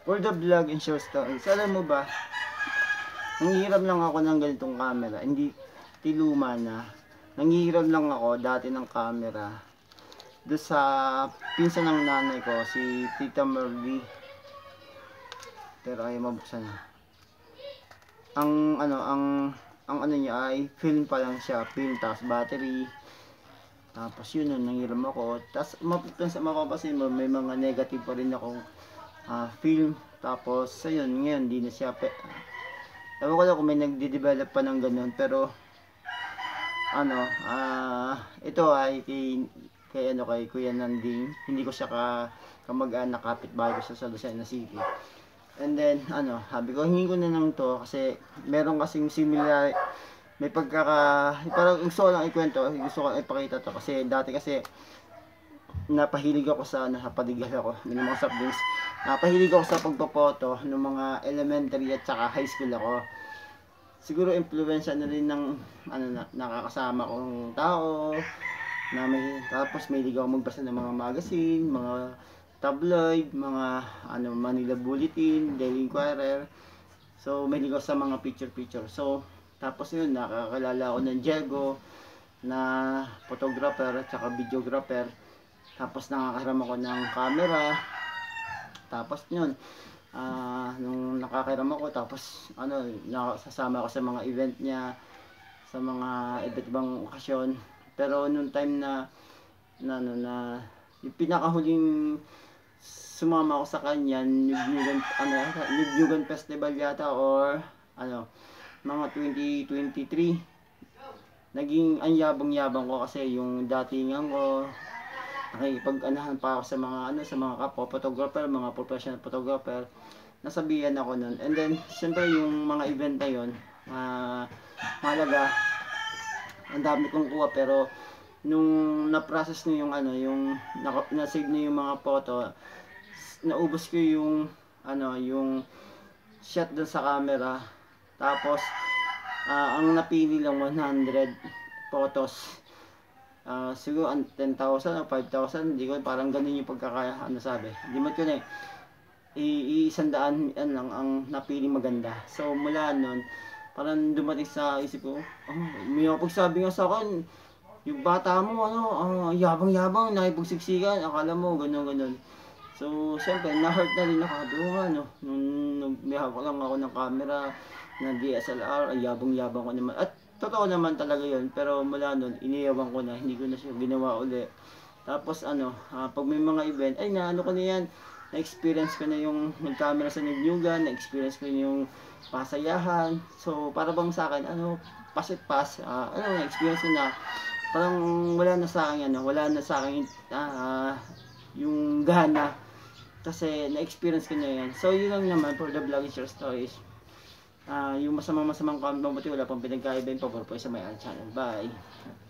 For the vlog and short stories, alam mo ba, nanghihiram lang ako ng ganitong camera, hindi tiluma na. Nanghihiram lang ako dati ng camera. Doon sa pinsan ng nanay ko, si Tita Merly. Pero ayaw mabuksan na. Ang ano niya ay film pa lang siya, film tapos battery. Tapos yun, nanghiram ako. Tapos mapapasin mo, may mga negative pa rin akong film. Tapos ayun, ngayon di na siya ewan ko lang kung may nagde-develop pa ng ganun. Pero ito ay kay Kuya Nanding. Hindi ko siya kamag-anak, kapitbahay ko sa Lucena City. And then sabi ko hingi ko na lang to kasi meron kasing similar, may parang gusto ko lang ikwento, gusto ko ipakita to kasi dati kasi napahilig ako sa napadigal ako ng mga soft drinks. Napahilig ako sa pagpopoto ng mga elementary at saka high school ako. Siguro influensya na rin ng nakakasama kong tao na tapos may ligaw magbasa ng mga magazine, mga tabloid, mga Manila Bulletin, Daily Inquirer. So may ligaw sa mga picture. So tapos yun, nakakilala ako ng Diego na photographer at saka videographer. Tapos nakakahiram ako ng camera. Tapos yun, nung nakakahiram ako, tapos sasama ako sa mga event niya, sa mga iba't ibang okasyon. Pero nung time na yung pinakahuling sumama ako sa kanya, Nugnugan Festival yata or mga 2023. Naging ang yabang ko kasi yung datingan ko, nakikipag-anahan pa ako sa mga kapwa photographer, mga professional photographer. Nasabihan ako nun. And then siyempre yung mga event na yun, mahalaga, ang dami kong kuha. Pero nung na-process na yung na-save na yung mga photo, naubos ko yung shot dun sa camera. Tapos ang napili lang 100 photos. Siguro 10,000 o 5,000, hindi ko, parang ganun yung pagkakaya, sabi. Hindi mo ko na i-100 lang ang napili maganda. So mula nun, parang dumating sa isip ko, may pagsabi nga sa akin, yung bata mo, yabang-yabang, nakipagsiksikan, akala mo, ganun. So, siyempre, na-hurt na rin ako. Sabi ko nga, nung may hawak lang ako ng camera, na DSLR, yabang-yabang ko naman. At totoo naman talaga yun, pero mula nun, iniyawan ko na, hindi ko na siya ginawa uli. Tapos pag may mga event, ay ko na yan, na-experience ko na yung mag-camera sa Nugnugan, na-experience ko yung pasayahan. So, para bang sa akin, na-experience ko na, parang wala na sa akin, yung gana. Kasi na-experience ko na yan. So, yun lang naman for the vlog and short stories. Yung masamang comment, mabuti wala pang pinagkaiba yung pabor po sa may channel. Bye!